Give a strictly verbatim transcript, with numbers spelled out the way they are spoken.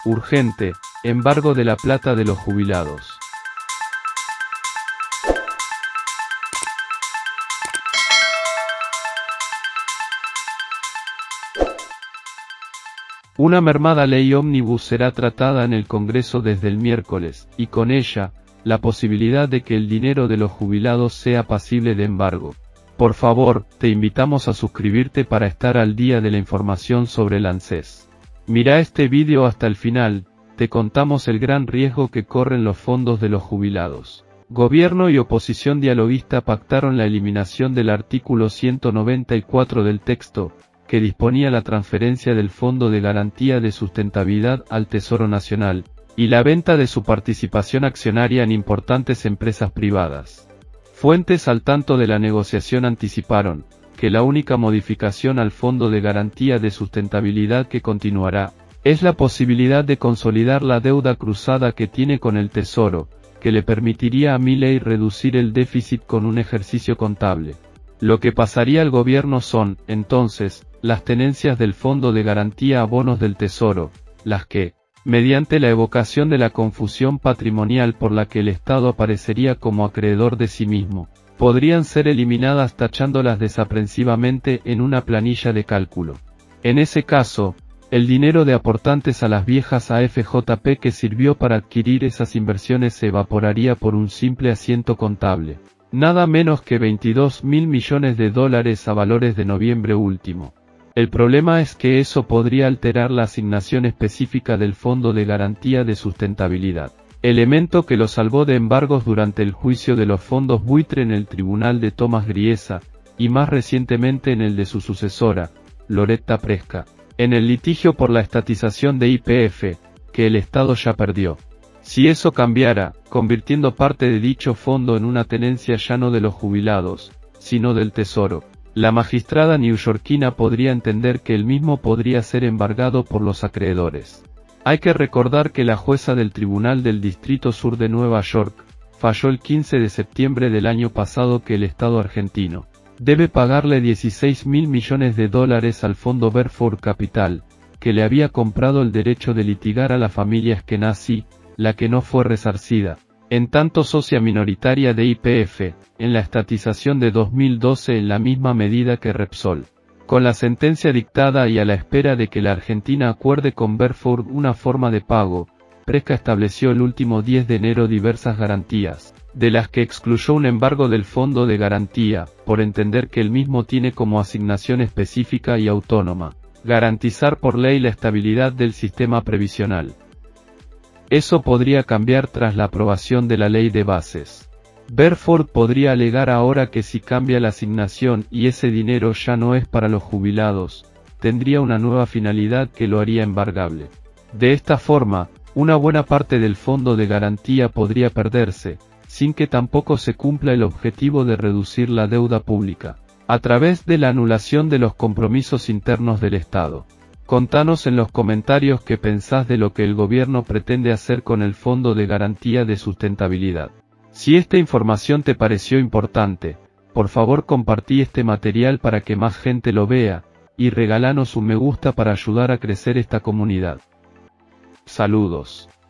Urgente, embargo de la plata de los jubilados. Una mermada ley ómnibus será tratada en el Congreso desde el miércoles, y con ella, la posibilidad de que el dinero de los jubilados sea pasible de embargo. Por favor, te invitamos a suscribirte para estar al día de la información sobre el ANSES. Mira este vídeo hasta el final, te contamos el gran riesgo que corren los fondos de los jubilados. Gobierno y oposición dialoguista pactaron la eliminación del artículo ciento noventa y cuatro del texto, que disponía la transferencia del Fondo de Garantía de Sustentabilidad al Tesoro Nacional, y la venta de su participación accionaria en importantes empresas privadas. Fuentes al tanto de la negociación anticiparon, que la única modificación al Fondo de Garantía de Sustentabilidad que continuará, es la posibilidad de consolidar la deuda cruzada que tiene con el Tesoro, que le permitiría a Milei reducir el déficit con un ejercicio contable. Lo que pasaría al gobierno son, entonces, las tenencias del Fondo de Garantía a bonos del Tesoro, las que, mediante la evocación de la confusión patrimonial por la que el Estado aparecería como acreedor de sí mismo, podrían ser eliminadas tachándolas desaprensivamente en una planilla de cálculo. En ese caso, el dinero de aportantes a las viejas A F J P que sirvió para adquirir esas inversiones se evaporaría por un simple asiento contable. Nada menos que veintidós mil millones de dólares a valores de noviembre último. El problema es que eso podría alterar la asignación específica del Fondo de Garantía de Sustentabilidad, elemento que lo salvó de embargos durante el juicio de los fondos buitre en el tribunal de Tomás Griesa, y más recientemente en el de su sucesora, Loretta Presca, en el litigio por la estatización de Y P F, que el Estado ya perdió. Si eso cambiara, convirtiendo parte de dicho fondo en una tenencia ya no de los jubilados, sino del Tesoro, la magistrada neoyorquina podría entender que el mismo podría ser embargado por los acreedores. Hay que recordar que la jueza del Tribunal del Distrito Sur de Nueva York, falló el quince de septiembre del año pasado que el Estado argentino debe pagarle dieciséis mil millones de dólares al fondo Berford Capital, que le había comprado el derecho de litigar a la familia Eskenazi, la que no fue resarcida, en tanto socia minoritaria de Y P F, en la estatización de dos mil doce en la misma medida que Repsol. Con la sentencia dictada y a la espera de que la Argentina acuerde con Berford una forma de pago, Presca estableció el último diez de enero diversas garantías, de las que excluyó un embargo del Fondo de Garantía, por entender que el mismo tiene como asignación específica y autónoma, garantizar por ley la estabilidad del sistema previsional. Eso podría cambiar tras la aprobación de la ley de bases. Berford podría alegar ahora que si cambia la asignación y ese dinero ya no es para los jubilados, tendría una nueva finalidad que lo haría embargable. De esta forma, una buena parte del fondo de garantía podría perderse, sin que tampoco se cumpla el objetivo de reducir la deuda pública, a través de la anulación de los compromisos internos del Estado. Contanos en los comentarios qué pensás de lo que el gobierno pretende hacer con el Fondo de Garantía de Sustentabilidad. Si esta información te pareció importante, por favor compartí este material para que más gente lo vea, y regálanos un me gusta para ayudar a crecer esta comunidad. Saludos.